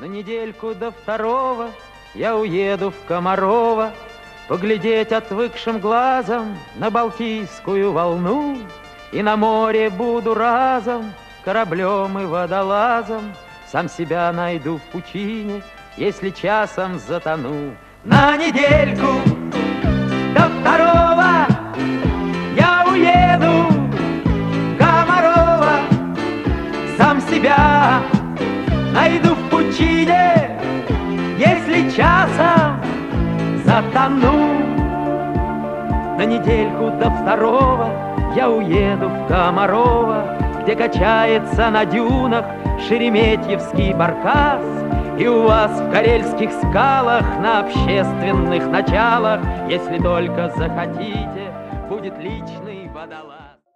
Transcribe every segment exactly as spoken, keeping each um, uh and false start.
недельку до второго я уеду в Комарово, поглядеть отвыкшим глазом на Балтийскую волну, и на море буду разом кораблем и водолазом, сам себя найду в пучине, если часом затону. На недельку до второго я уеду в Комарово, сам себя найду в пучине, если часом затону. На недельку до второго я уеду в Комарово, где качается на дюнах шереметьевский баркас, и у вас в карельских скалах на общественных началах, если только захотите, будет личный водолаз.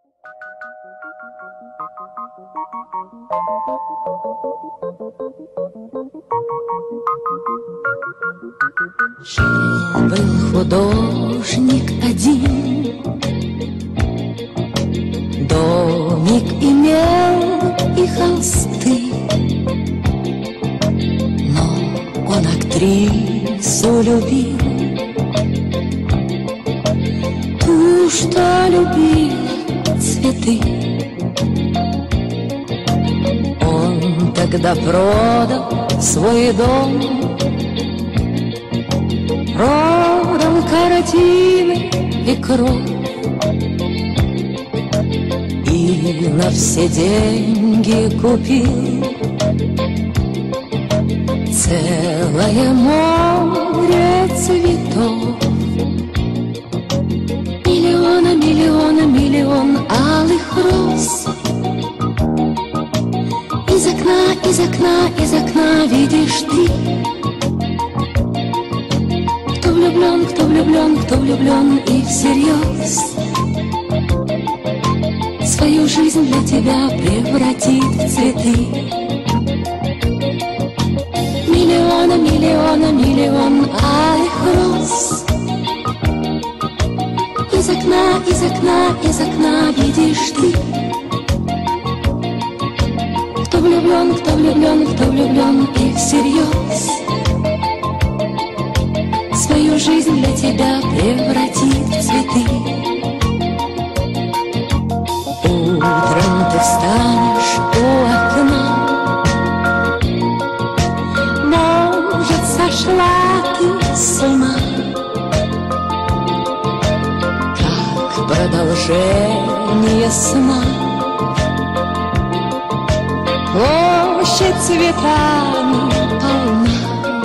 Жил-был художник один, домик имел и холсты, но он актрису любил, ту, что любила цветы. Он тогда продал свой дом, продал картины и кровь, и на все деньги купил целое море цветов. Миллиона, миллиона, миллион алых роз. Из окна, из окна, из окна видишь ты. Кто влюблен, кто влюблен, кто влюблен и всерьез свою жизнь для тебя превратит в цветы. Миллиона, миллиона, миллион алых роз. Из окна, из окна, из окна видишь ты. Кто влюблен, кто влюблен, кто влюблен и всерьез свою жизнь для тебя превратит в цветы. Утром ты встанешь у окна, может, сошла ты с ума, как продолжение сна. Площадь цветами полна,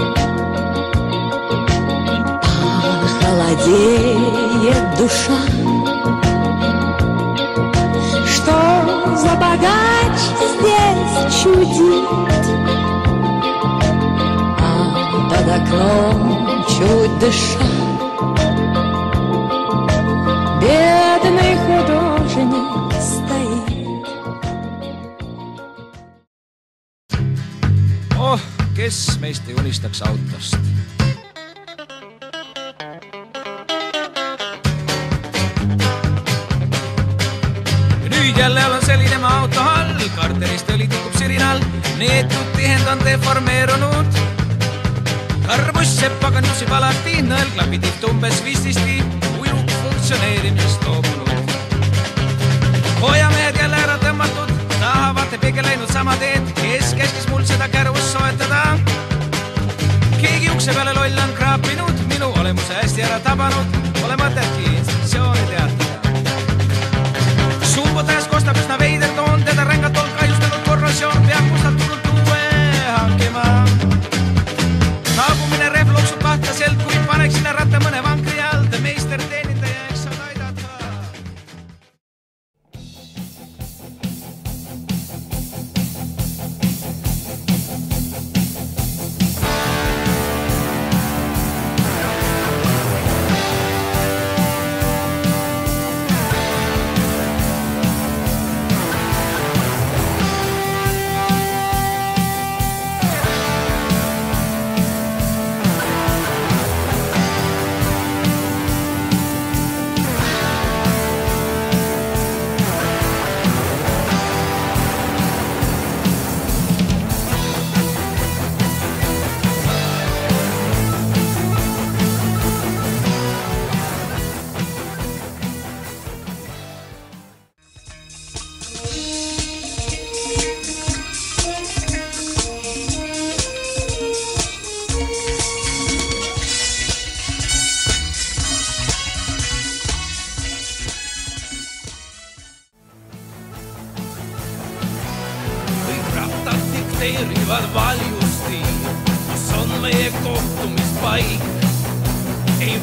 а холодеет душа. Что за богач здесь чудит, а под окном чуть дыша бедный художник стоит. Oh, kes meist ei unistaks autost? Ja nüüd jälle olen selline maa auto all, karterist õli tikub sirinal, neetud tihend on deformeerunud. Karbuss sepp aga nüsib alati, nõelklapid ihtu umbes vististi, ujub funktsioneerimisest loobunud. Hoiamehed jälle ära tõmmatud, tahavad pigem läinud sama teed, kes käskis mul seda kärvust soetada. Keegi ukse peale loll on kraapinud, minu olemuse hästi ära tabanud, pole mõtetki instruktsiooni teatada. Suupotähes kostab üsna veider toon, teda rängatol kahjustanud korrosioon peab mustalt turult uue hankima. Saabumine rehv loksub kahtlaselt, kui paneks sinna ratta mõne vankri all, ta meister teenindaja eks saad aidata.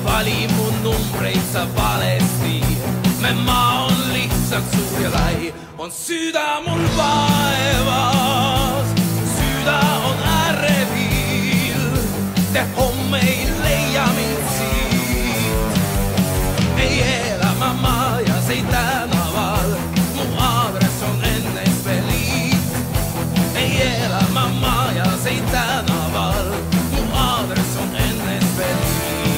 vali mu numbreid sa valesti. me maa on lihtsalt suur ja lai, on süda mul vaevas, süda on ärevil, te homme ei leia mind siit. ei ela ma majas, ei tänaval, mu aadress on N S V Liit. ei ela ma majas, ei tänaval, mu aadress on N S V Liit.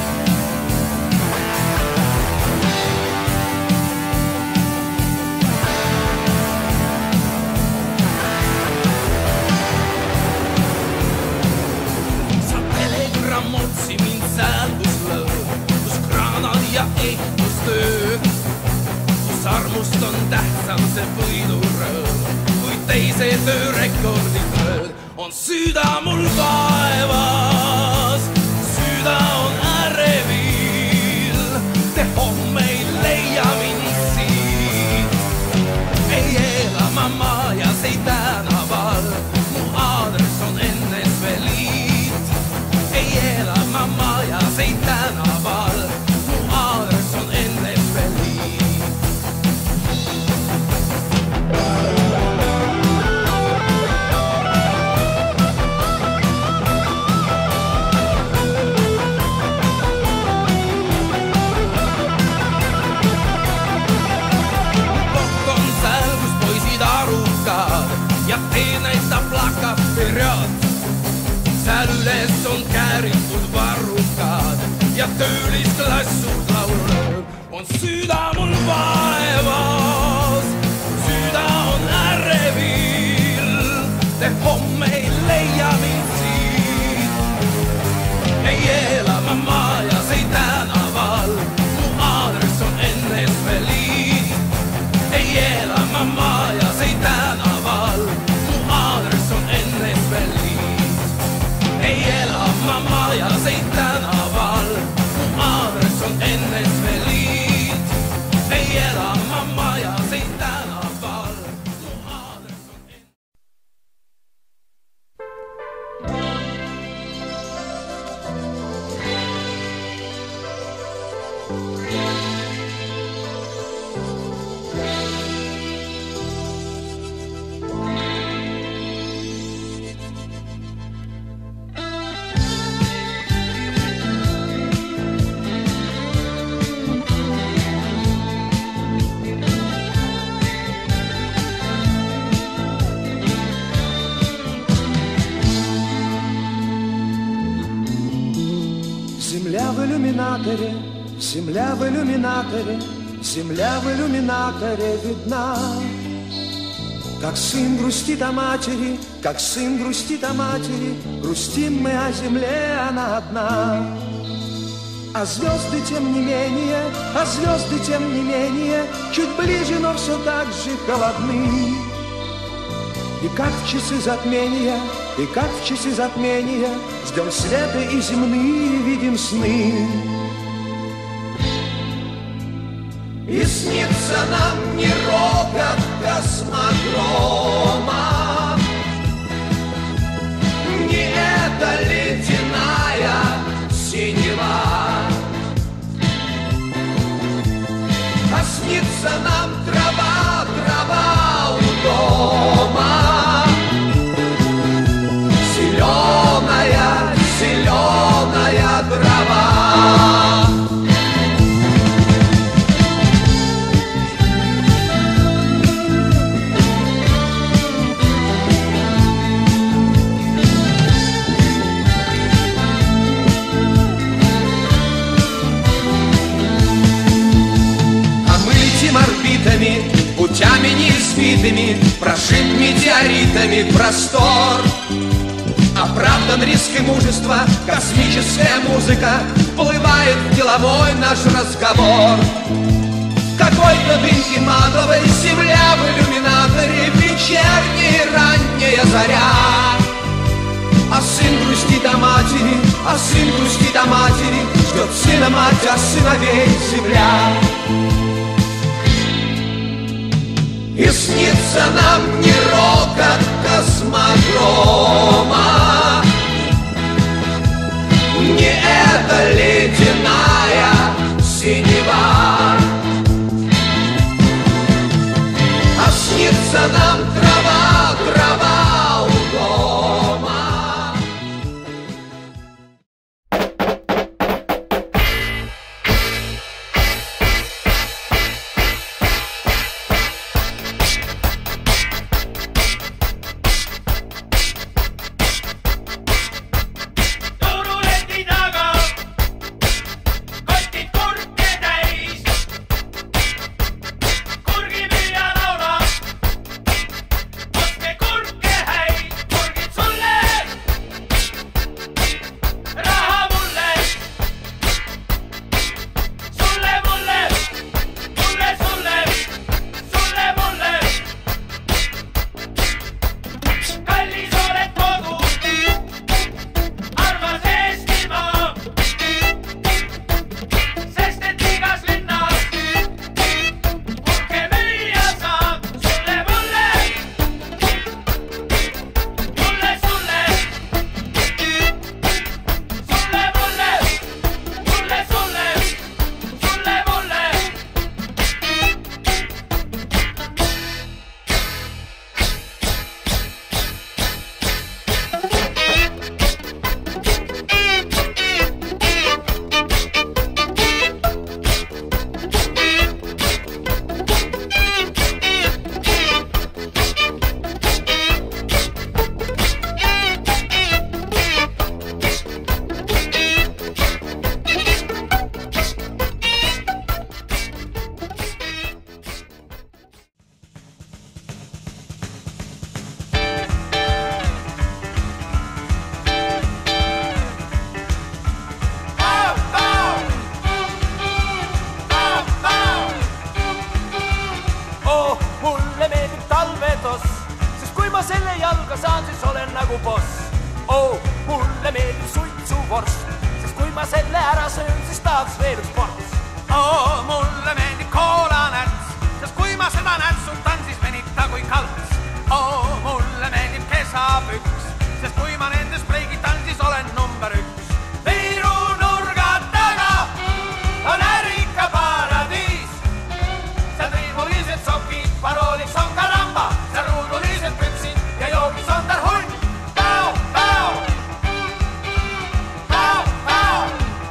sa telegrammotsi mind seal, kus lõõb, kus kraanad ja ehitustöö, kus armust on tähtsam see võidurõõm kui teise töörekordid rööd. on süda mul vaevas, süda on ärevil, te homme ei leia mind siit. ei ela ma majas, ei tänaval, mu aadress on N S V Liit. ei ela ma majas, ei tänaval, mu aadress on N S V Liit. ja tee näitab plakatiread, seal üles on kääritud varrukad ja töölisklass suurt laulu lööb. on süda mul vaevas, süda on ärevil, te homme ei leia mind siit. ei ela ma majas, ei tänaval, mu aadress on N S V Liit. ei ela ma majas, ei tänaval, mu aadress on N S V Liit. ei ela ma majas, ei tänaval, mu aadress on N S V Liit. ei ela ma majas, ei tänaval, mu aadress on N... Земля в иллюминаторе, земля в иллюминаторе, земля в иллюминаторе видна. Как сын грустит о матери, как сын грустит о матери, грустим мы о земле, она одна. А звезды тем не менее, а звезды тем не менее, чуть ближе, но все так же холодны. И как в часы затмения, и как в часы затмения, ждем света и земные видим сны. И снится нам не рокот космодрома, не эта ледяная синева, а снится нам трава, трава у дома, зеленая, зеленая трава. Орбитами, путями неизвитыми, прошит метеоритами простор. Оправдан риск и мужество, космическая музыка вплывает в деловой наш разговор. Какой-то дымки матовой, земля в иллюминаторе, вечерняя ранняя заря. А сын грустит о матери, а сын грустит о матери, ждет сына мать, а сыновей земля. И снится нам не рокот космодрома, не эта ледяная tahaks veel üks ports. Oo, mulle meeldib koolanäts, sest kui ma seda nätsutan, siis venita kui kalts. Oo, mulle meeldib kesapüks, sest kui ma nendes pleigitan, siis olen number üks. Viru nurga taga on ärika paradiis. Seal triibulised sokid, parooliks on karamba, seal ruudulised püksid ja joogis on tal hund. Päo, päo, päo, päo.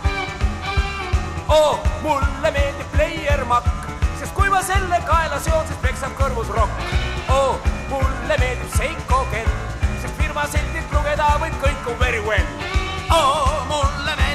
Oo, mulle meeldib pleiermakk, sest kui ma selle kaela seon, siis peksab kõrvus rokk. Oo, mulle meeldib Seiko kell, sest firma seldilt lugeda võib kõik on very well. Oo, mulle meeldib